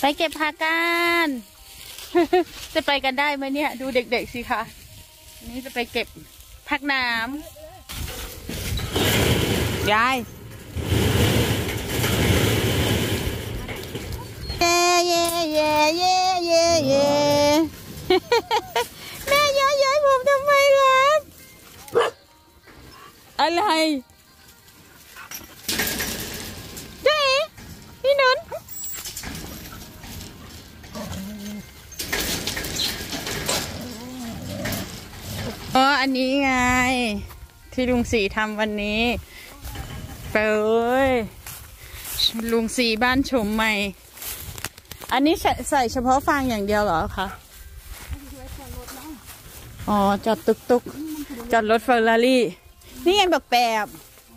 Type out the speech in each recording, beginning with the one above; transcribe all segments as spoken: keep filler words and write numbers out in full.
ไปเก็บผักกัน จะไปกันได้ไหมเนี่ยดูเด็กๆสิคะนี่จะไปเก็บผักน้ำยายเย่เย่เย่เย่เย่เย่แม่ย้ายย้ายผมทำไมครับอะไรเจ๊พี่นุนอ๋ออันนี้ไงที่ลุงสีทำวันนี้ไปเลยลุงสีบ้านชมใหม่อันนี้ใส่เฉพาะฟางอย่างเดียวเหรอคะอ๋อจอดตุกตุกจอดรถเฟอร์รารี่นี่ไงแบบแบบ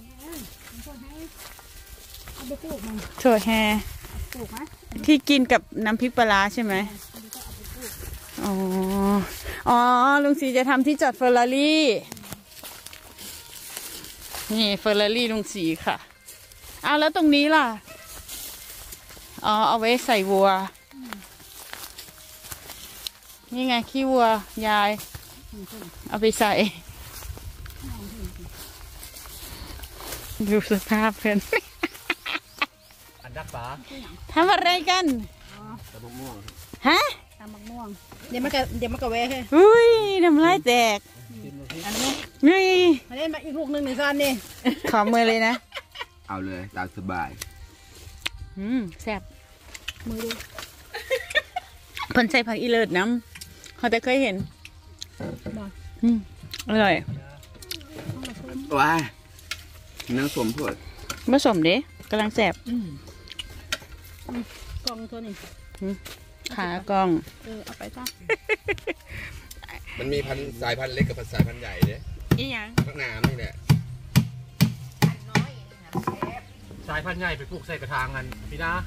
โถแฮที่กินกับน้ำพริกปลาใช่ไหมอ๋ออ๋อลุงสีจะทำที่จอดเฟอร์รารี่นี่เฟอร์รารี่ลุงสีค่ะอ้าวแล้วตรงนี้ล่ะอ๋อเอาไว้ใส่วัวนี่ไงขี้วัวยายเอาไปใส่ดูสภาพเพื่อนอันดักปลาทำอะไรกันตำบักม่วงฮะตำบักม่วงเดี๋ยวมันก็เดี๋ยวมันก็แวะให้อุ้ยน้ำลายแตกอันนี้นี่อันนี้มาอีกลูกหนึ่งหนึ่งซอนนี่ขอมือเลยนะเอาเลยตามสบายอืมแซ่บมือดูเพิ่นใส่ผักอีเลิศน้ำเขาแต่เคยเห็นอืมอร่อยว้าน้ำสมพวดผสมเด้กำลังแซ่บกล่องตัวนี้ขากล่องเออเอาไปจ้ามันมีพันสายพันธุ์เล็กกับสายพันธุ์ใหญ่เด้อีหยังพักน้ำนี่แหละสายพันธุ์ใหญ่ไปปลูกใส่กระถางกันพี่นะ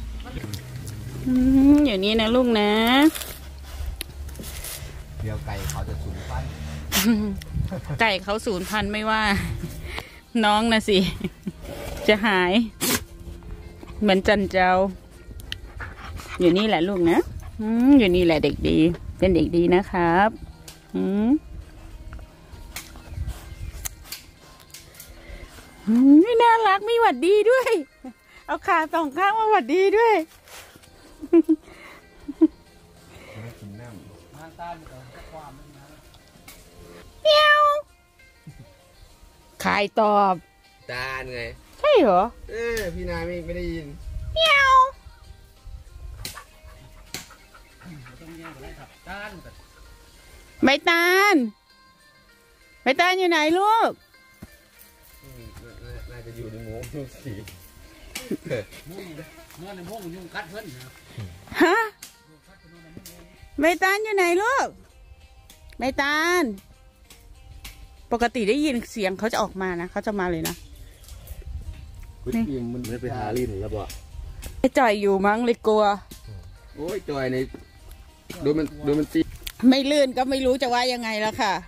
อย่างนี้นะลูกนะเดี๋ยวไก่เขาจะสูญพันธุ์ไก่เขาสูญพันธุ์ไม่ว่าน้องนะสิจะหายเหมือนจันเจ้าอยู่นี่แหละลูกนะอืมอยู่นี่แหละเด็กดีเป็นเด็กดีนะครับอืมนี่น่ารักมีหวัดดีด้วยเอาขาสองข้างมาหวัดดีด้วยเมียวขายตอบตาไงใช่เหรอเออพี่นาไม่ไม่ได้ยินเมียวใบตาลใบตาลอยู่ไหนลูกน่าจะอยู่ในหมูสีนอนในห้องยุงกัดเพิ่นฮะใบตาลอยู่ไหนลูกใบตาลปกติได้ยินเสียงเขาจะออกมานะเขาจะมาเลยนะนี่มันไม่ไปหาลิ้นแล้วบ่ไอ้จ่อยอยู่มั้งเลยกลัวโอ้ยจ่อยในดูมันดูมันตีไม่ลื่นก็ไม่รู้จะว่ายังไงแล้วค่ะ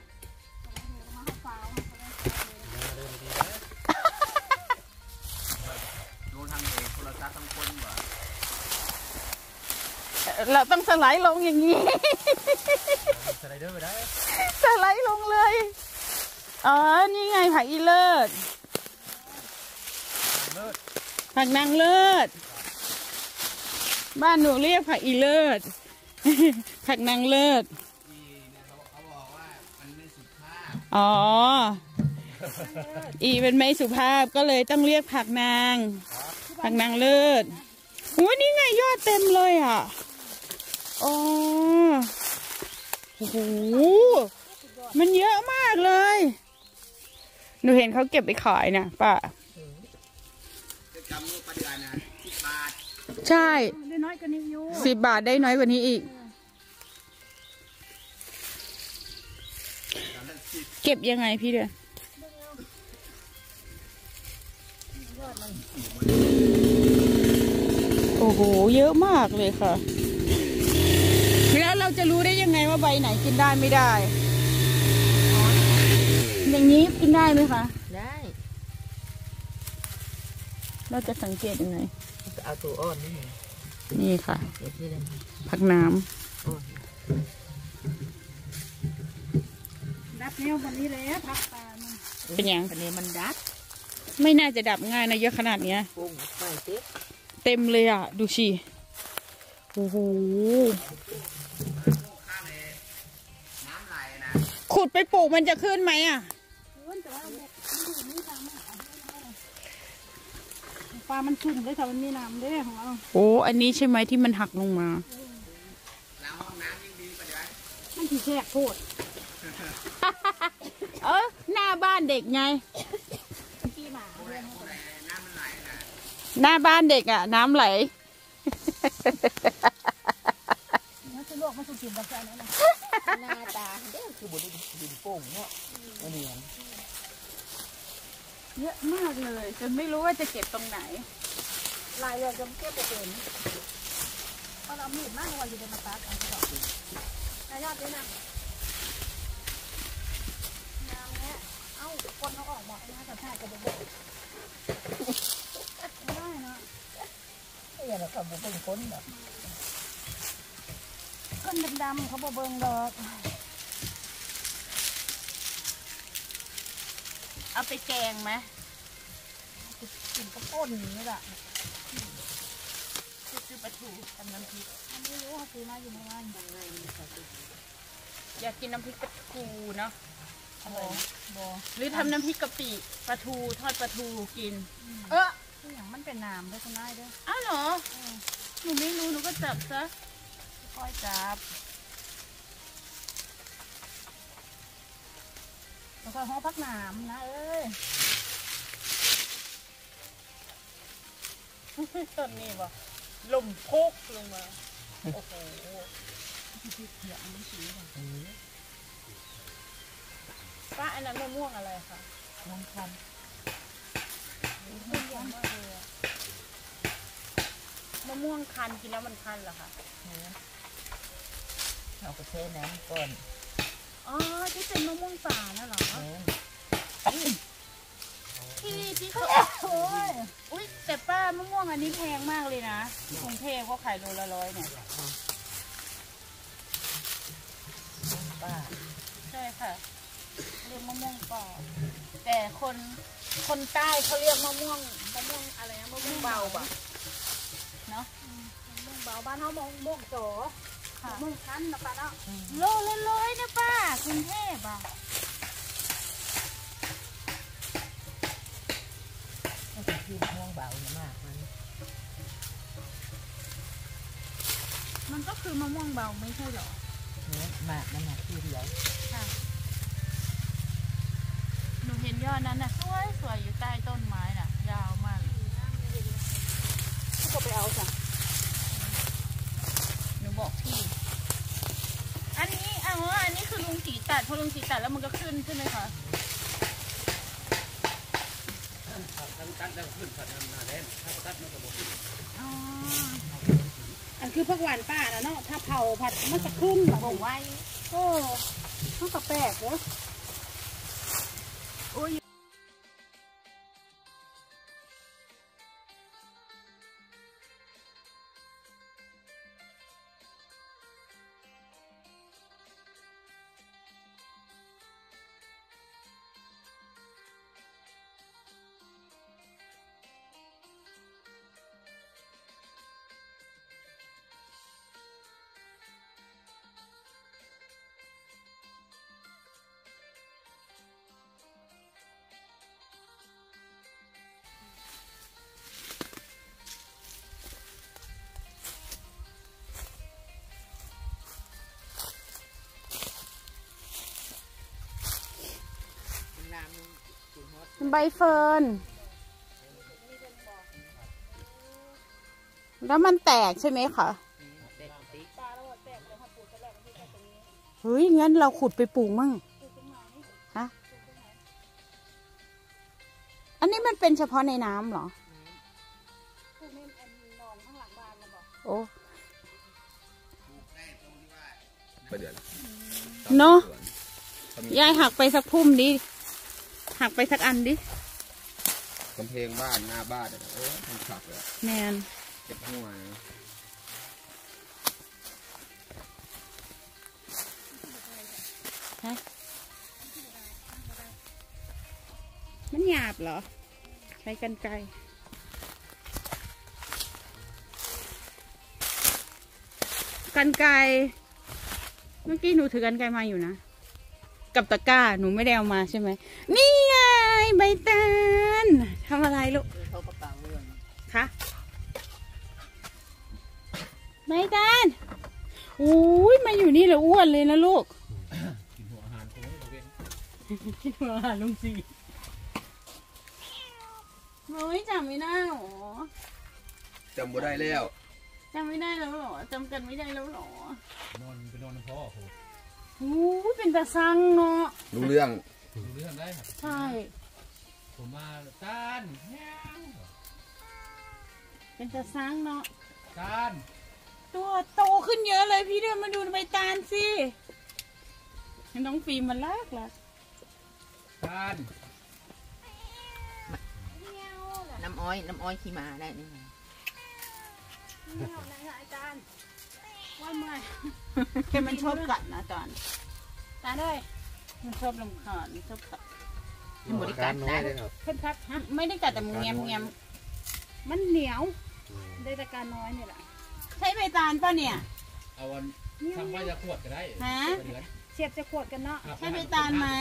เราต้องสไลด์ลงอย่างนี้สไลเดอร์ไปได้สไลด์ลงเลยอ๋อนี่ไงผักอีเลิศผักนางเลิศบ้านหนูเรียกผักอีเลิศผักนางเลิศอ๋ออีเป็นไม่สุภาพก็เลยต้องเรียกผักนางผักนางเลิศโอ้ยนี่ไงยอดเต็มเลยอ่ะอ๋อโอ้โหมันเยอะมากเลยหนูเห็นเขาเก็บไปขายนะป้าใช่สิบบาทได้น้อยกว่านี้อีกเก็บยังไงพี่เดือนโอ้โหเยอะมากเลยค่ะแล้วเราจะรู้ได้ยังไงว่าใบไหนกินได้ไม่ได้อย่างนี้กินได้ไหมคะได้เราจะสังเกตยังไงเอาตัวอ่อนนี่นี่ค่ะผักน้ำดับแนววันนี้เลยผักปลาเป็นยังอันนี้มันดับไม่น่าจะดับง่ายนะเยอะขนาดเนี้ยเต็มเลยอ่ะดูสิโอ้โหขุดไปปลูกมันจะขึ้นไหมอ่ะปลามันชุ่มได้แต่มันมีน้ำด้วยของเราโอ้อันนี้ใช่ไหมที่มันหักลงมามันถี่แทรกโคตรเออหน้าบ้านเด็กไงหน้าบ้านเด็กอ่ะน้ำไหลมันจะลวกมันจะกินแบบนั้นนะหน้าตาเด้อคือบดดินโป่งเนาะมันเนียนเยอะมากเลยจนไม่รู้ว่าจะเก็บตรงไหนลายเรือจะเก็บไปเป็นเพราะเรามีดมากกว่าอยู่ในมาตัดอันที่ดอกนายยอดด้วยนะน้ำเนี้ยเอ้าคนเขาออกบอกนะแต่ถ้าจะเป็นไม่ได้นะไอ้เนี่ยเขาบอกเป็นคนแบบคนดำๆเขาบอกเบิ่งดอกเอาไปแกงไหมกินกระป่นนี่แหละซื้อปลาทูทำน้ำพริกไม่รู้ว่าซื้อมาอยู่ในบ้านอยากกินน้ำพริกปลาทูเนาะบอบอหรือทำน้ำพริกกะปิปลาทูทอดปลาทูกินเอออย่างมันเป็นน้ำด้วยคุณนายด้วยอ้าวเหรอหนูไม่รู้หนูก็จับซะค่อยจับแล้วก็ห่อพักน้ำนะเอ้ยต้นนี้บ่ลมพุกลงมาโอ้โหป้าอันนั้นมะม่วงอะไรคะมะม่วงคันมะม่วงคันกินแล้วมันคันเหรอคะเอาไปเทน้ำก่อนอ๋อที่เป็นมะม่วงป่าน่ะเหรอที่ที่เขาโอ้ยอุ้ยแต่ป้ามะม่วงอันนี้แพงมากเลยนะกรุงเทพเขาขายโลละร้อยเนี่ยป้าใช่ค่ะเรียกมะม่วงป่าแต่คนคนใต้เขาเรียกมะม่วงมะม่วงอะไรนะมะม่วงเบาปะเนาะมะม่วงเบาบ้านเขามะม่วงโจมะม่วงคั้นนะป้าเนาะโลละร้อยนะป้ากรุงเทพอ่ะที่ม่วงเบามากมันมันก็คือมะม่วงเบาไม่ใช่หรอเนี่ยมากมันหนักที่เดียวค่ะหนูเห็นยอดนั้นน่ะสวยสวยอยู่ใต้ต้นไม้น่ะยาวมากก็ไปเอาจ้ะหนูบอกพี่อันนี้อ๋ออันนี้คือลุงสีตัดพอลุงสีตัดแล้วมันก็ขึ้นใช่ไหมคะอันคือผักหวานป้านะเนาะถ้าเผาผัดมันจะขึ้นแบบไว้โอ้มันก็แปลกเลยโอ้ยใบเฟิร์นแล้วมันแตกใช่ไหมคะเฮ้ยงั้นเราขุดไปปลูกมั่งฮะอันนี้มันเป็นเฉพาะในน้ำเหรอโอ้เนาะยายหักไปสักพุ่มดิหักไปสักอันดิกำแพงบ้านหน้าบ้านเออมันขับเลยแมนเก็บหัวฮะมันหยาบเหรอใช้กรรไกรกรรไกรเมื่อกี้หนูถือกรรไกรมาอยู่นะกับตะกร้าหนูไม่ได้เอามาใช่ไหมนี่ไงใบตาลทำอะไรลูกคะใบตาลอุ้ยมาอยู่นี่แล้วอ้วนเลยนะลูกกินหัวอาหารคงไม่เป็นกินหัวอาหารลุงสีโอ้ยจำไม่ได้หรอจำบ่ได้แล้วจำไม่ได้แล้วหรอจำกันไม่ได้แล้วหรอนอนไปนอนน้ำพ่อโหโอ้ยเป็นตาซังเนาะรู้เรื่องรู้เรื่องได้ครับใช่ผมมาต้านเป็นตาซังเนาะต้านตัวโตขึ้นเยอะเลยพี่เดินมาดูใบตาลสิน้องฟิล์มมันลากละต้านน้ำอ้อยน้ำอ้อยขี้มาได้นี่ไงไม่เอาไหนอาจารย์ว่าเมื่อยแค่มันชอบกัดนะตอนตาด้วยมันชอบลำคาญชอบกัดมันบริการน้อยเลยครับเพิ่นพักฮะไม่ได้กัดแต่มึงแงมแงมมันเหนียวได้แต่การน้อยเนี่ยแหละใช้ใบตาลป่ะเนี่ยเอาวันทำใบจะขวดก็ได้ฮะเสียบจะขวดกันเนาะใช้ใบตาลไหม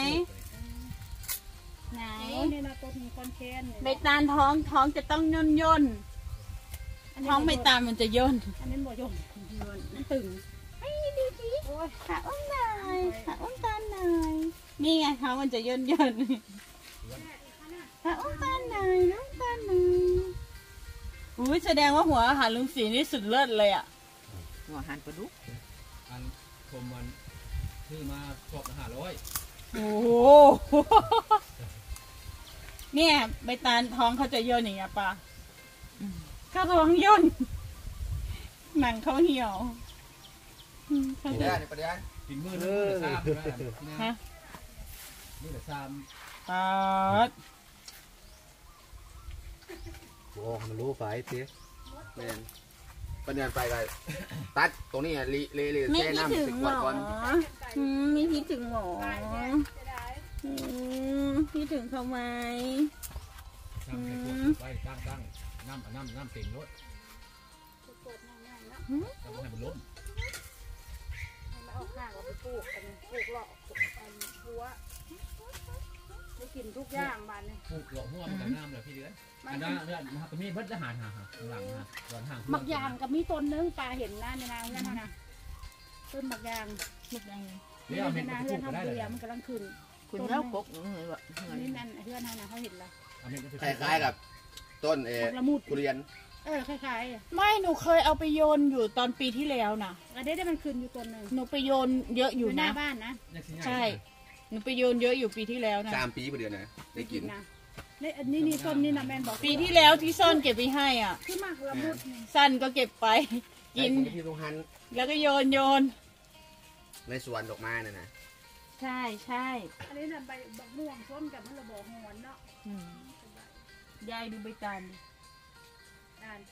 ไหนนี่นะตัวมีคอนเทนใบตาลท้องท้องจะต้องย่นย่นท้องใบตาลมันจะย่นอันนี้บ่ย่นย่นมันตึงไอ้ดีดีขาอ้วนหน่อยขาอ้วนตาลหน่อยนี่ไงท้องมันจะย่นย่นขาอ้วนตาลหน่อยน้องตาลหน่อยอุ้ยแสดงว่าหัวอาหารลุงศรีนี่สุดเลิศเลยอ่ะหัวอาหารปลาดุกอันผมมันคือมาชอบอาหารร้อยโอ้เนี่ยใบตาลท้องเขาจะย่นอย่างเงี้ยป่ะเขาท้องย่นหนังเขาเหี่ยวนี่ได้นี่ประเดี๋ยวกินมือเลยซ้ำฮะนี่แหละซ้ำปัดโอ้มันรู้ไฟเตี้ยแมนประเดี๋ยวไปกันตัดตรงนี้เละเละเละแช่น้ำสิบวันก่อนไม่คิดถึงหรอคิดถึงเขาไหมตั้งไว้ตั้งตั้งน้ำน้ำน้ำเต็มรถทำให้มันล้มมาเอาข้างเราไปปลูกกันปลูกหล่อหัวได้กินทุกอย่างบ้านนี่ปลูกหล่อหัวมันกับน้ำเลยพี่เดือนอันนั้นเรื่องมันมีพัฒนาหาหาหลังฮะหลังห่างหมักยางกับมีต้นนึงปลาเห็นหน้าในนาเพื่อนเขานะต้นหมักยางหมักยางนี่เอาเห็นนาเพื่อนทำเบียร์มันกำลังขึ้นคุณแล้วกกนี่นั่นเพื่อนเขานะเขาเห็นแล้วคล้ายๆกับต้นเอทุเรียนเออคล้ายๆไม่หนูเคยเอาไปโยนอยู่ตอนปีที่แล้วนะอันนี้ได้มันขึ้นอยู่ต้นหนึ่งหนูไปโยนเยอะอยู่นะหน้าบ้านนะใช่หนูไปโยนเยอะอยู่ปีที่แล้วนะสามปีประเดี๋ยวนะได้กินนี่อันนี้นี่ต้นนี่นะแม่บอกปีที่แล้วที่ซ่อนเก็บไปให้อ่ะที่มากละมุดสั้นก็เก็บไปกินที่ตรงหันแล้วก็โยนโยนในสวนดอกไม้น่ะนะใช่ใช่อันนี้น่ะใบบักม่วงส้มกับมันระบอกหอนเนาะยายดูใบตาลตาล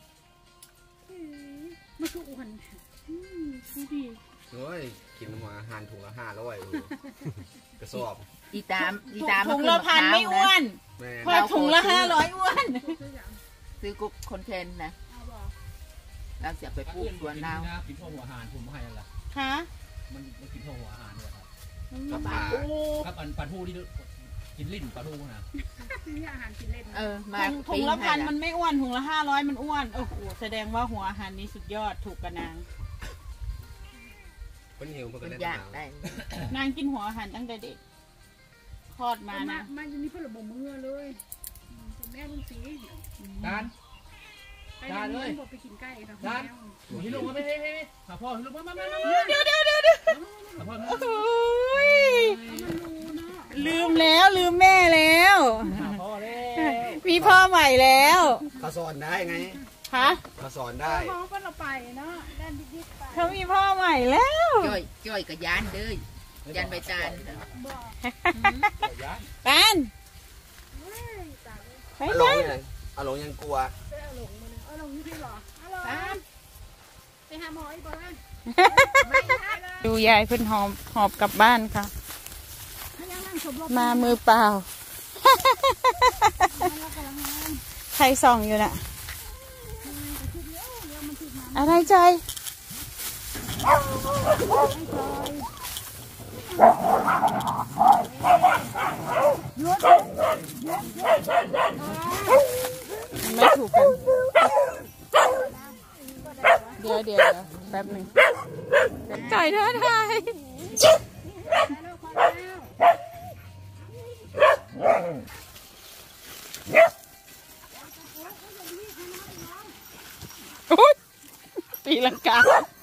มันคืออ้วนดูดิเฮ้ยกินหัวอาหารถุงละห้าร้อยกระสอบอีตามอีตามถุงละพันไม่อ้วนพอถุงละห้าร้อยอ้วนซื้อกุ๊กคนเทนนะเราเสียไปปลูกสวนเรากินพวกหัวอาหารผมให้อะไรคะมันมันกินพวกหัวอาหารเนี่ยครับกับปลากับปันปันผู้ที่กินลิ้นปลาทูนะอาหารกินเล่นเออมาถุงละพันมันไม่อ้วนถุงละห้าร้อยมันอ้วนโอ้โหแสดงว่าหัวอาหารนี้สุดยอดถูกกระนางคนหิวมันก็ได้ได้นางกินหัวอาหารตั้งแต่เด็กคลอดมานะมันจะมีเพื่อนระบบมือเลยแม่ลุงสีด้านด้านเลยไปกินใกล้ด้านหิลุงมาไม่ไม่ไม่หาพ่อหิลุงมามามาเดี๋ยวเดี๋ยวเดี๋ยวเดี๋ยวลืมแล้วลืมแม่แล้วมีพ่อใหม่แล้วเขาสอนได้ไงฮะเขาสอนได้พ่อก็เราไปเนาะด้านดิบๆไปเขามีพ่อใหม่แล้วจ้อยจ้อยกับยานเลยยานใบตาลปานไปเลยเอาลงยังกลัวเอาลงมาเลยเอาลงนี่พี่หรอปานไปหาหมออีกบ้างดูยายเพิ่นหอบหอบกลับบ้านค่ะมามือเปล่า ใครส่องอยู่น่ะอะไรใจไม่ถูกกันเดี๋ยวเดี๋ยวแป๊บหนึ่งไก่ท้าทายตีลังกา